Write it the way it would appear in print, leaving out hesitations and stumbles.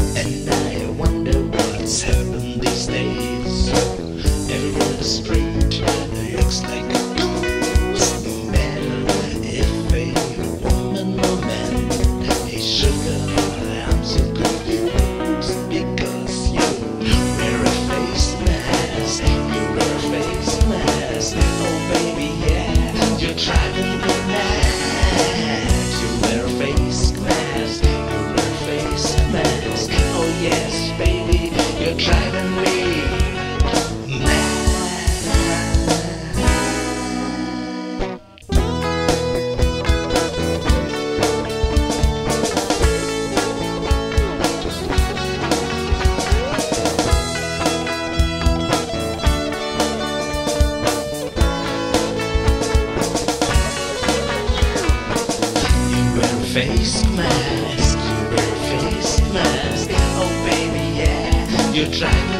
And I wonder what's happened these days. Everyone's straight, looks like a ghost. No matter if a woman or man. Hey sugar, I'm so confused because you wear a face mask. You wear a face mask. Oh baby, yeah, you're driving me mad. You wear a face mask. You wear a face mask. Oh yes, baby, you're driving me mad. Face mask, you wear a face mask. Oh baby, yeah, you're driving